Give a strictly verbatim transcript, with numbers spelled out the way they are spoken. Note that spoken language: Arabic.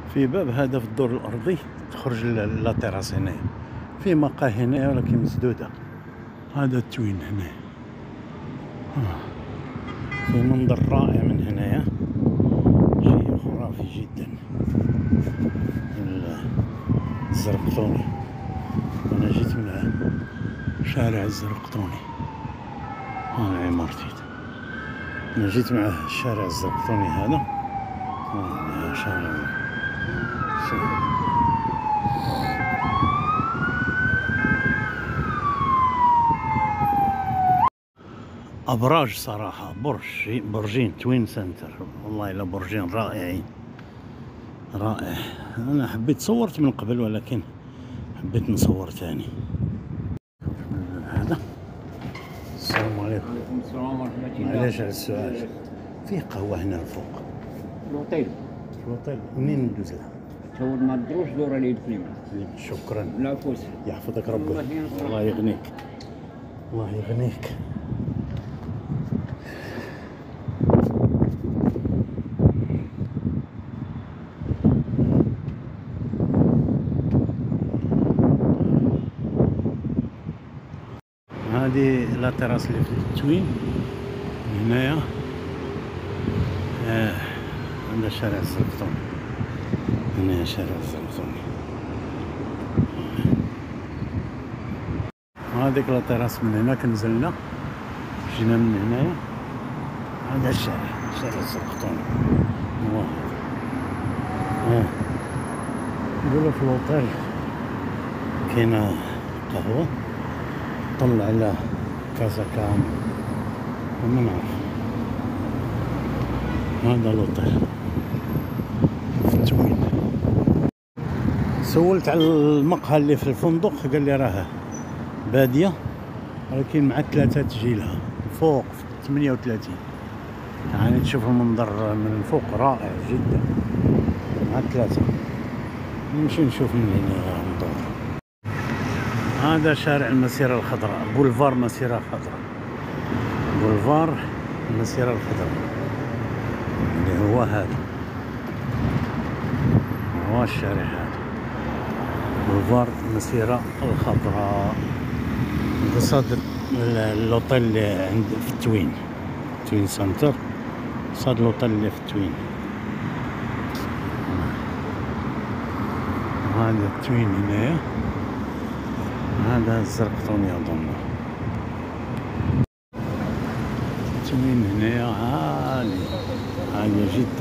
في باب هذا في الدور الأرضي تخرج لا تيراس هنايا، في مقاهي هنايا ولكن مسدودة. هذا التوين هنايا، في منظر رائع من هنايا، شيء خرافي جدا. الزرقطوني، أنا جيت من شارع الزرقطوني، هذا عمارتي، أنا جيت مع الشارع الزرقطوني هذا، هذا شارع أبراج صراحة، برج برجين توين سنتر، والله إلا برجين رائعين رائع. أنا حبيت صورت من قبل ولكن حبيت نصور تاني. هذا السلام عليكم. وعليكم السلام ورحمة الله. معليش على السؤال، في قهوة هنا الفوق الأوتيل. الأوتيل منين ندوز لها؟ تهود ما تدروش دور اليد كلمة. شكرا، لا فوس. يحفظك ربي، الله يغنيك الله يغنيك. هذه لا تراس اللي في التوين هنايا، آه. عندنا شارع الزرقطوني، هنايا شارع الزرقطوني. هذيك لا تراس من هناك نزلنا، جينا من هنايا، هذا الشارع شارع الزرقطوني. الله اه نقولوا في الوطيل كاينه قهوة طلع على كازا كام، ما نعرف. هذا الوطيل في التوين. سولت على المقهى اللي في الفندق، قال لي راه بادية ولكن مع ثلاثة تجي لها فوق في ثمانية وثلاثين، يعني تشوف المنظر من فوق رائع جدا. مع ثلاثة نمشي نشوف من هنا ندور. هذا شارع المسيرة الخضراء، بولفار مسيرة خضراء، بولفار المسيرة الخضراء اللي هو هذا، هو الشارع هذا بولفار المسيرة الخضراء، قصاد الأوتيل اللي عند في التوين، توين سنتر، قصاد الأوتيل اللي في التوين. هذا التوين هنايا، هذا الزرقطوني أظن. التوين هنايا عالي عالية جدا.